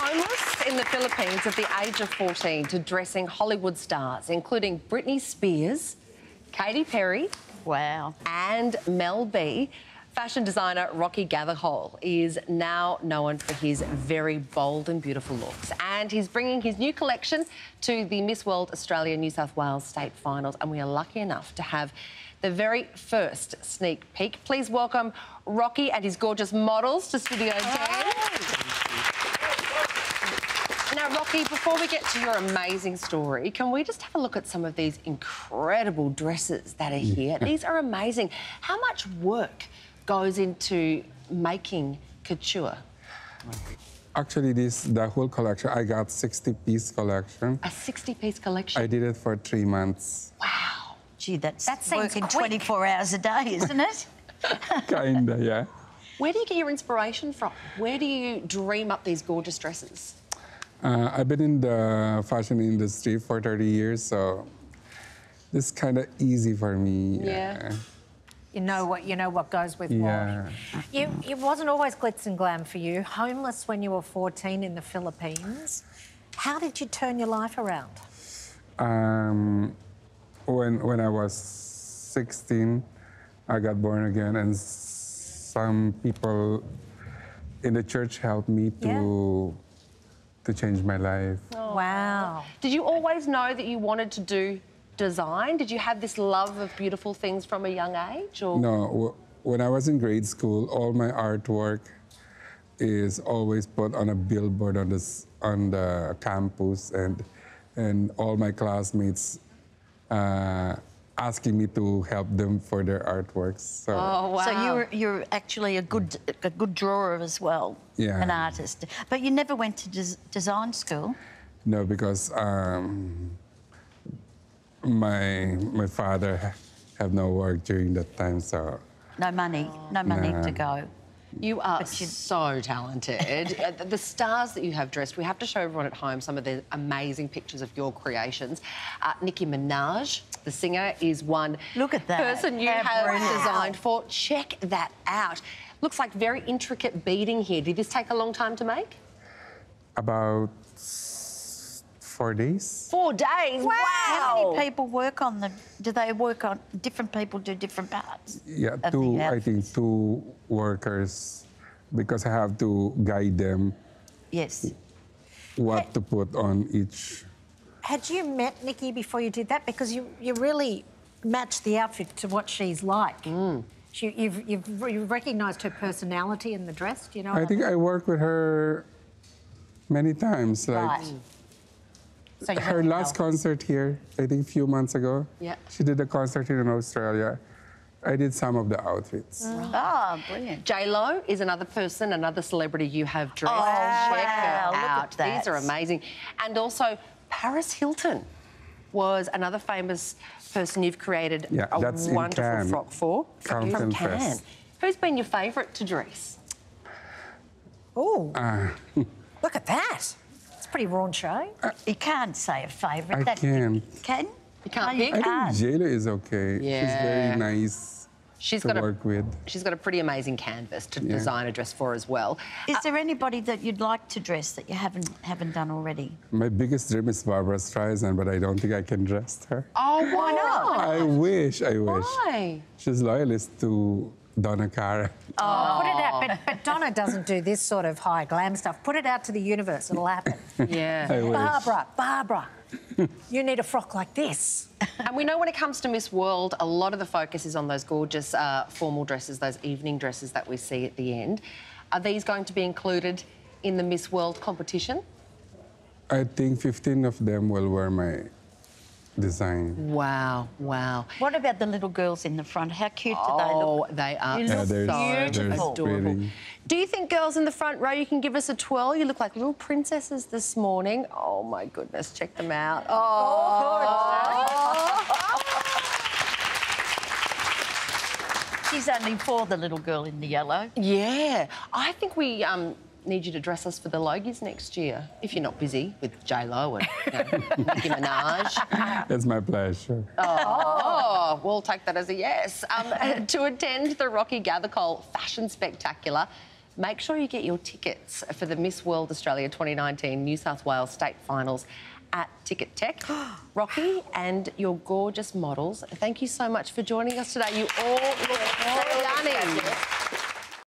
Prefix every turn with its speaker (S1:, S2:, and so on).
S1: Homeless in the Philippines at the age of 14 to dressing Hollywood stars, including Britney Spears, Katy Perry,
S2: wow,
S1: and Mel B. Fashion designer Rocky Gavaghol is now known for his very bold and beautiful looks. And he's bringing his new collection to the Miss World Australia New South Wales State Finals. And we are lucky enough to have the very first sneak peek. Please welcome Rocky and his gorgeous models to Studio 10. Now, Rocky, before we get to your amazing story, can we just have a look at some of these incredible dresses that are here? These are amazing. How much work goes into making couture?
S3: Actually, the whole collection, I got 60-piece collection.
S1: A 60-piece collection?
S3: I did it for 3 months.
S1: Wow.
S2: Gee, that's
S1: seems
S2: working
S1: quick.
S2: 24 hours a day, isn't it?
S3: Kinda, yeah.
S1: Where do you get your inspiration from? Where do you dream up these gorgeous dresses?
S3: I've been in the fashion industry for 30 years, so this is kind of easy for me.
S1: Yeah.
S4: You know what goes with
S3: Yeah.
S4: what. It wasn't always glitz and glam for you. Homeless when you were 14 in the Philippines. How did you turn your life around?
S3: When I was 16, I got born again, and some people in the church helped me to change my life.
S4: Oh. Wow.
S1: Did you always know that you wanted to do design? Did you have this love of beautiful things from a young age? Or?
S3: No, when I was in grade school, all my artwork is always put on a billboard on the campus, and all my classmates asking me to help them for their artworks. So,
S1: oh, wow.
S2: So you're actually a good drawer as well,
S3: Yeah.
S2: an artist. But you never went to design school?
S3: No, because my father have no work during that time, so...
S2: No money to go.
S1: You are so talented. The stars that you have dressed, we have to show everyone at home some of the amazing pictures of your creations. Nicki Minaj, the singer, is one
S2: Look at that.
S1: person you
S2: How
S1: have
S2: brilliant.
S1: designed for. Check that out. Looks like very intricate beading here. Did this take a long time to make?
S3: About 4 days.
S1: 4 days? Wow!
S2: How many people work on them? Do they work on... Different people do different parts?
S3: Yeah,
S2: of
S3: two,
S2: the
S3: I think
S2: outfits?
S3: 2 workers, because I have to guide them
S2: Yes.
S3: what to put on each.
S4: Had you met Nikki before you did that? Because you really matched the outfit to what she's like. You've recognised her personality in the dress, do you know?
S3: I think I worked with her many times. Like
S2: Right. So you
S3: her
S2: really
S3: last
S2: know.
S3: concert here, I think a few months ago.
S1: Yeah.
S3: She did a concert here in Australia. I did some of the outfits.
S2: Oh, brilliant.
S1: J-Lo is another person, another celebrity you have dressed.
S2: Oh,
S1: Check
S2: wow,
S1: her
S2: look at
S1: out.
S2: that.
S1: These are amazing. And also, Paris Hilton was another famous person you've created
S3: Yeah,
S1: a
S3: that's in
S1: wonderful
S3: Cannes.
S1: frock for.
S3: Fountain
S1: From
S3: Fest.
S1: Cannes. Who's been your favourite to dress?
S4: Oh, look at that. It's pretty raunchy.
S2: You can't say a favourite.
S3: I can't.
S2: Can?
S1: You can't
S2: No,
S1: pick?
S2: you
S3: I
S2: can't.
S3: think J-Lo is okay. She's
S1: Yeah.
S3: very nice
S1: She's
S3: to
S1: got
S3: work with.
S1: She's got a pretty amazing canvas to design a dress for as well.
S2: Is there anybody that you'd like to dress that you haven't done already?
S3: My biggest dream is Barbara Streisand, but I don't think I can dress her.
S1: Oh, why not?
S3: I wish.
S1: Why?
S3: She's loyalist to Donna Karan.
S4: Put it out, but Donna doesn't do this sort of high glam stuff. Put it out to the universe, it'll happen.
S1: Yeah.
S3: I wish.
S4: Barbara, you need a frock like this.
S1: And we know when it comes to Miss World, a lot of the focus is on those gorgeous formal dresses, those evening dresses that we see at the end. Are these going to be included in the Miss World competition?
S3: I think 15 of them will wear my design.
S1: Wow, wow.
S2: What about the little girls in the front? How cute do they look?
S1: Oh, they are
S2: You
S1: so
S2: look beautiful.
S1: adorable.
S3: pretty.
S1: Do you think girls in the front row, you can give us a twirl? You look like little princesses this morning. Oh, my goodness, check them out.
S2: She's only 4, the little girl in the yellow.
S1: Yeah. I think we need you to dress us for the Logies next year, if you're not busy with J-Lo and Nicki Minaj.
S3: It's my pleasure.
S1: Oh, we'll take that as a yes. To attend the Rocky Gavaghol Fashion Spectacular, make sure you get your tickets for the Miss World Australia 2019 New South Wales State Finals at Ticket Tech. Rocky and your gorgeous models, thank you so much for joining us today. You all look stunning.